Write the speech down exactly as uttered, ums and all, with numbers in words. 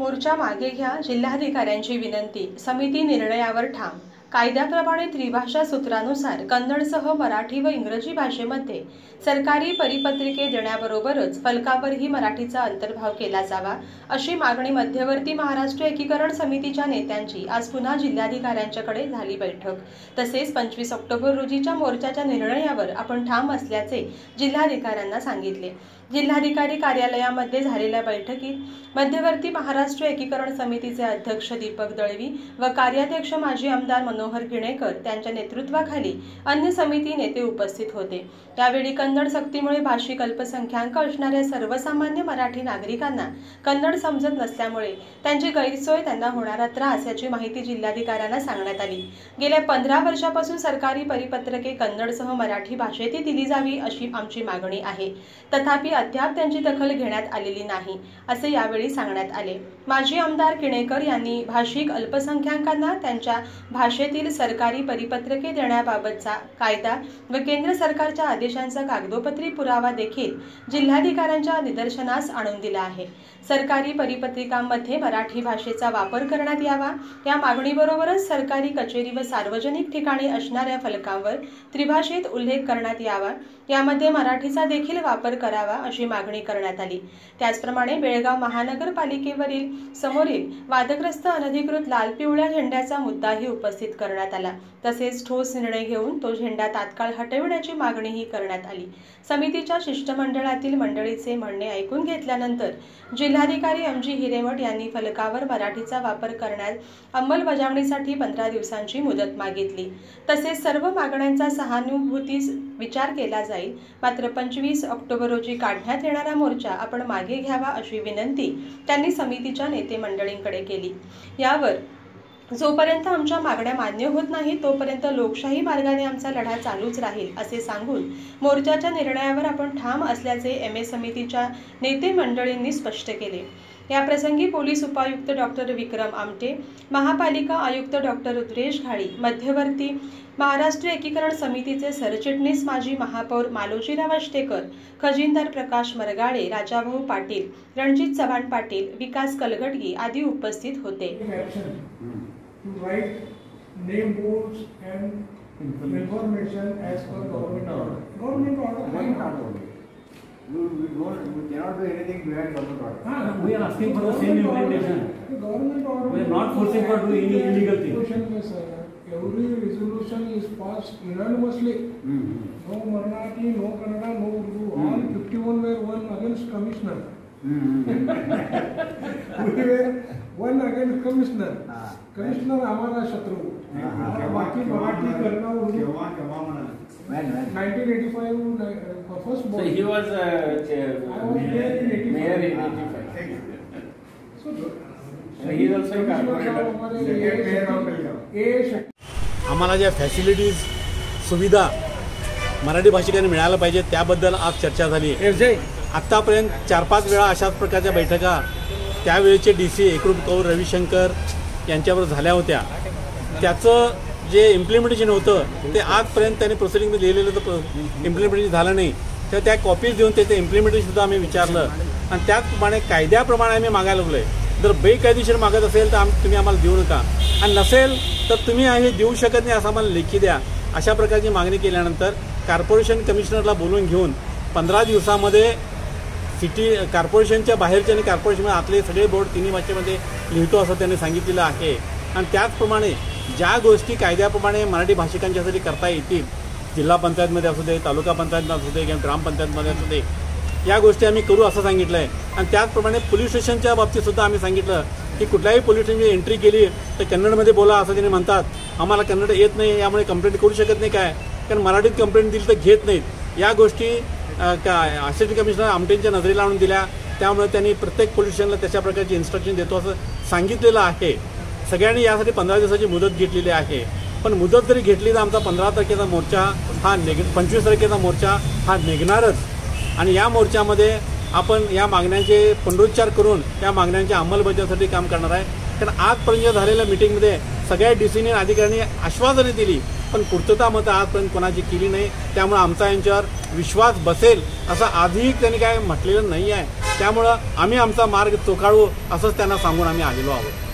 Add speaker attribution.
Speaker 1: मोर्चा मागे घ्या, जिल्हाधिकाऱ्यांची विनंती, समिती निर्णयावर ठाम। कायद्याप्रमाणे त्रिभाषा सूत्रानुसार कन्नडसह मराठी व इंग्रजी भाषेमध्ये सरकारी परिपत्रिके देण्याबरोबरच फलकावरही मराठीचा अंतर्भाव केला जावा, अशी मागणी मध्यवर्ती महाराष्ट्र एकीकरण समितीच्या नेत्यांची आज पुन्हा जिल्हाधिकाऱ्यांच्याकडे झाली बैठक। तसेच पंचवीस ऑक्टोबर रोजीच्या मोर्चाच्या निर्णयावर आपण ठाम असल्याचे जिल्हाधिकाऱ्यांना सांगितले। जिल्हाधिकारी कार्यालयामध्ये झालेल्या बैठकीत मध्यवर्ती महाराष्ट्र एकीकरण समितीचे अध्यक्ष दीपक दळवी व कार्याध्यक्ष माजी आमदार मनोहर गिणेकर त्यांच्या नेतृत्वाखाली अन्य समिती नेते उपस्थित होते। यावेळी कन्नड सक्तीमुळे भाषिक अल्पसंख्याक असणाऱ्या सर्वसामान्य मराठी नागरिकांना कन्नड समजत नसल्यामुळे त्यांची गैरसोय त्यांना होणारा त्रास याची माहिती जिल्हाधिकाऱ्यांना सांगण्यात आली। गेल्या पंधरा वर्षापासून सरकारी परिपत्रके कन्नडसह मराठी भाषेत दिली जावी अशी आमची मागणी आहे, तथापि अद्याप त्यांची दखल घेण्यात आलेली नाही, असे यावेळी सांगण्यात आले। माजी आमदार किणेकर यांनी भाषिक अल्पसंख्याकांना त्यांच्या भाषेतील सरकारी परिपत्रके देण्याबाबतचा कायदा व केंद्र सरकारच्या आदेशांचा कागदोपत्री पुरावा देखील जिल्हाधिकाऱ्यांच्या निदर्शनास आणून दिला आहे। सरकारी परिपत्रिकांमध्ये मराठी भाषेचा वापर करण्यात यावा, या मागणीबरोबरच सरकारी कचेरी व सार्वजनिक ठिकाणी असणाऱ्या फलकांवर त्रिभाषेत उल्लेख करण्यात यावा, यामध्ये मराठीचा देखील वापर करावा अशी मागणी करण्यात आली। त्याचप्रमाणे बेळगाव महानगरपालिकेवरील समोरील वादग्रस्त अनधिकृत लाल पिवळ्या झेंड्याचा मुद्दाही उपस्थित करण्यात आला। तसेच ठोस निर्णय घेऊन तो झेंडा तात्काळ हटविण्याची मागणीही करण्यात आली। समितीच्या शिष्टमंडळातील मंडळीचे म्हणणे ऐकून घेतल्यानंतर जिल्हाधिकारी एम जी हिरेमठ यांनी फलकावर मराठीचा वापर करण्यास अंमलबजावणीसाठी पंधरा दिवसांची मुदत मागितली। तसेच सर्व मागण्यांचा सहानुभूतीस विचार केला जाईल, मात्र पंचवीस ऑक्टोबर रोजी काढण्यात येणारा मोर्चा आपण मागे घ्यावा अशी विनंती त्यांनी समितीच्या नेते मंडळींकडे केली। यावर जोपर्यंत आमच्या मागण्या मान्य होत नाही तोपर्यंत लोकशाही मार्गाने आमचा लढा चालूच राहील असे सांगून मोर्चाच्या निर्णयावर आपण ठाम असल्याचे एम ए समितीच्या नेते मंडळींनी स्पष्ट केले। या प्रसंगी पोलीस उपायुक्त डॉक्टर विक्रम आमटे, महापालिका आयुक्त डॉक्टर रुद्रेश घाडी, मध्यवर्ती महाराष्ट्र एकीकरण समितीचे सरचिटणीस माजी महापौर मालोजीराव अष्टेकर, खजिनदार प्रकाश मरगाळे, राजाभाऊ पाटील, रणजित चव्हाण पाटील, विकास कलगटगी आदी उपस्थित होते।
Speaker 2: To write name boards and information as per government order. Government order. Government order.
Speaker 3: You, we don't, we cannot do anything behind government order.
Speaker 2: Ah,
Speaker 4: we are asking for the same implementation.
Speaker 2: The government order.
Speaker 4: We are not forcing for doing any illegal thing.
Speaker 2: Every resolution is passed unanimously.
Speaker 3: Mm-hmm.
Speaker 2: No Marathi, no Kannada, no Urdu. Mm-hmm. All fifty-one were one against commissioner. Mm-hmm. We were one against commissioner. Ah. Commissioner हमारा शत्रु, बाकी मराठी करना उर्दू।
Speaker 3: केव्हा केव्हा म्हणा? When when?
Speaker 2: nineteen eighty-five uh, first born.
Speaker 5: So he was uh,
Speaker 2: I was mayor in eighty-five.
Speaker 5: mayor in eighty-five.
Speaker 2: So,
Speaker 5: so he is also a corporator.
Speaker 4: आम्हाला ज्या facilities सुविधा मराठी भाषिकांना मिळायला पाहिजे त्याबद्दल आज चर्चा झाली। आत्तापर्यंत चार पाच वेळा अशाच प्रकारच्या बैठका त्यावेळेचे डी सी एकरूप कौर रविशंकर यांच्यावर झाल्या होत्या। त्याचं जे इम्प्लिमेंटेशन होतं ते आजपर्यंत त्यांनी प्रोसिडिंगमध्ये लिहिलेलं तर इम्प्लिमेंटेशन झालं नाही, तर त्या कॉपीज देऊन त्याचं इम्प्लिमेंटेशनसुद्धा आम्ही विचारलं आणि त्याचप्रमाणे कायद्याप्रमाणे आम्ही मागायला लागलो आहे। जर बेकायदेशीर मागत असेल तर आम तुम्ही आम्हाला देऊ नका आणि नसेल तर तुम्ही हे देऊ शकत नाही असं आम्हाला लेखी द्या, अशा प्रकारची मागणी केल्यानंतर कॉर्पोरेशन कमिशनरला बोलवून घेऊन पंधरा दिवसामध्ये सिटी कॉर्पोरेशनच्या बाहेरचे आणि कॉर्पोरेशनमध्ये आतले सगळे बोर्ड तिन्ही भाषेमध्ये लिहितो असं त्यांनी सांगितलेलं आहे। आणि त्याचप्रमाणे ज्या गोष्टी कायद्याप्रमाणे मराठी भाषिकांच्यासाठी करता येतील, जिल्हा पंचायतमध्ये असू दे, तालुका पंचायतमध्ये असू दे किंवा ग्रामपंचायतमध्ये असू दे, या गोष्टी आम्ही करू असं सांगितलं आहे। आणि त्याचप्रमाणे पोलीस स्टेशनच्या बाबतीतसुद्धा आम्ही सांगितलं की कुठल्याही पोलीस स्टेशनची एंट्री केली तर कन्नडमध्ये बोला असं त्यांनी म्हणतात, आम्हाला कन्नड येत नाही यामुळे कंप्लेंट करू शकत नाही काय, कारण मराठीत कंप्लेंट दिली तर घेत नाहीत। या गोष्टी का असिस्टंट कमिशनर आमटेंच्या नजरेला आणून दिल्या, त्यामुळे त्यांनी प्रत्येक पोलीस स्टेशनला तशा प्रकारची इन्स्ट्रक्शन देतो असं सांगितलेलं आहे। सगळ्यांनी यासाठी पंधरा दिवसाची मुदत घेतलेली आहे, पण मुदत जरी घेतली तर आमचा पंधरा तारखेचा मोर्चा हा निघ पंचवीस तारखेचा मोर्चा हा निघणारच आणि या मोर्चामध्ये आपण या मागण्यांचे पुनरुच्चार करून या मागण्यांच्या अंमलबजावणीसाठी काम करणार आहे। कारण आजपर्यंत झालेल्या मिटिंगमध्ये सगळ्या डी सीने अधिकाऱ्यांनी आश्वासने दिली पण पूर्तता मतं आजपर्यंत कोणाची केली नाही. त्यामुळे आमचा यांच्यावर विश्वास बसेल असं आधीही त्यांनी काय म्हटलेलं नाही आहे. त्यामुळं आम्ही आमचा मार्ग चोखाळू असंच त्यांना सांगून आम्ही आलेलो आहोत.